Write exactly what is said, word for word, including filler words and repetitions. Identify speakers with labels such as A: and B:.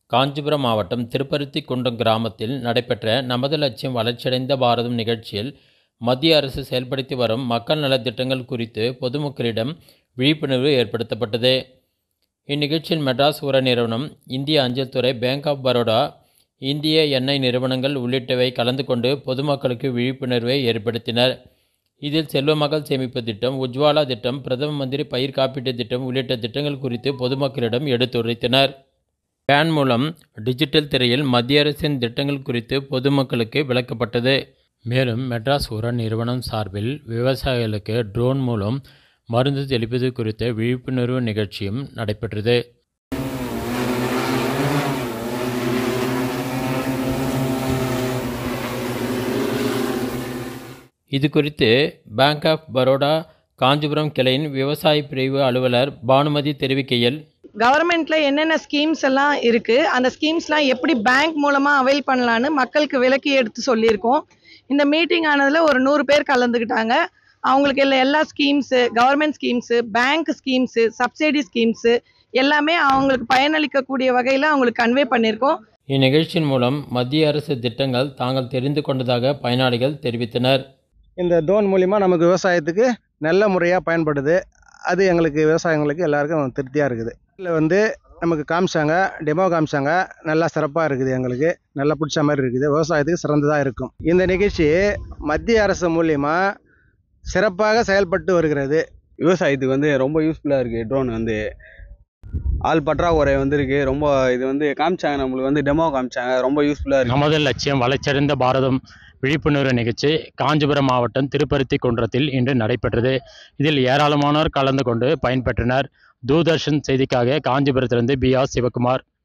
A: காஞ்சிபுரம் மாவட்டம் திருப்பருத்திக்குன்றம் கிராமத்தில் நடைபெற்ற நமது லட்சியம் வளர்ச்சியடைந்த பாரதம் நிகழ்ச்சியில் மத்திய அரசு செயல்படுத்தி வரும் மக்கள் நலத்திட்டங்கள் குறித்து பொதுமக்களிடம் விழிப்புணர்வு ஏற்படுத்தப்பட்டது. இந்நிகழ்ச்சியில் மெட்ராஸ் உர நிறுவனம், இந்திய அஞ்சல் துறை, பேங்க் ஆஃப் பரோடா, இந்திய எண்ணெய் நிறுவனங்கள் உள்ளிட்டவை கலந்து கொண்டு பொதுமக்களுக்கு விழிப்புணர்வை ஏற்படுத்தினர். இதில் செல்வமகள் சேமிப்பு திட்டம், உஜ்வாலா திட்டம், பிரதம மந்திரி பயிர் காப்பீட்டு திட்டம் உள்ளிட்ட திட்டங்கள் குறித்து பொதுமக்களிடம் எடுத்துரைத்தனர். பேன் மூலம் டிஜிட்டல் திரையில் மத்திய அரசின் திட்டங்கள் குறித்து பொதுமக்களுக்கு விளக்கப்பட்டது. மேலும் மெட்ராஸ் உர நிறுவனம் சார்பில் விவசாயிகளுக்கு ட்ரோன் மூலம் மருந்து தெளிப்பது குறித்த விழிப்புணர்வு நிகழ்ச்சியும் நடைபெற்றது. இது குறித்து பேங்க் ஆஃப் பரோடா காஞ்சிபுரம் கிளையின் விவசாய பிரிவு அலுவலர் பானுமதி தெரிவிக்கையில்,
B: கவர்மெண்ட்ல என்னென்ன ஸ்கீம்ஸ் எல்லாம் இருக்கு, அந்த ஸ்கீம்ஸ்லாம் எப்படி பேங்க் மூலமா அவைல் பண்ணலான்னு மக்களுக்கு விளக்கி எடுத்து சொல்லியிருக்கோம். இந்த மீட்டிங் ஆனதுல ஒரு நூறு பேர் கலந்துக்கிட்டாங்க. அவங்களுக்கு எல்லா எல்லா schemes, government schemes, bank schemes, subsidy schemes எல்லாமே அவங்களுக்கு பயனளிக்கக்கூடிய வகையில் அவங்களுக்கு கன்வே பண்ணியிருக்கோம்.
A: இந்நிகழ்ச்சியின் மூலம் மத்திய அரசு திட்டங்கள் தாங்கள் தெரிந்து கொண்டதாக பயனாளிகள் தெரிவித்தனர்.
C: இந்த ட்ரோன் மூலிமா நமக்கு விவசாயத்துக்கு நல்ல முறையாக பயன்படுது. அது எங்களுக்கு விவசாயிகளுக்கு எல்லாருக்கும் திருப்தியாக இருக்குது. இதில் வந்து நமக்கு காமிச்சாங்க, டெமோ காமிச்சாங்க, நல்லா சிறப்பாக இருக்குது. எங்களுக்கு நல்லா பிடிச்ச மாதிரி இருக்குது. விவசாயத்துக்கு சிறந்ததாக இருக்கும். இந்த நிகழ்ச்சி மத்திய அரசு மூலிமா சிறப்பாக செயல்பட்டு வருகிறது.
D: விவசாயத்துக்கு வந்து ரொம்ப யூஸ்ஃபுல்லாக இருக்குது. ட்ரோன் வந்து ஆள் பற்றாக்குறை வந்திருக்கு. ரொம்ப இது வந்து காமிச்சாங்க, நம்மளுக்கு வந்து டெமோ காமிச்சாங்க. ரொம்ப யூஸ்ஃபுல்லாக இருக்குது.
A: நமது லட்சியம் வளர்ச்சியடைந்த பாரதம் விழிப்புணர்வு நிகழ்ச்சி காஞ்சிபுரம் மாவட்டம் திருப்பருத்திக்குன்றத்தில் இன்று நடைபெற்றது. இதில் ஏராளமானோர் கலந்து கொண்டு பயன்பெற்றனர். தூர்தர்ஷன் செய்திக்காக காஞ்சிபுரத்திலிருந்து பி ஆர் சிவகுமார்.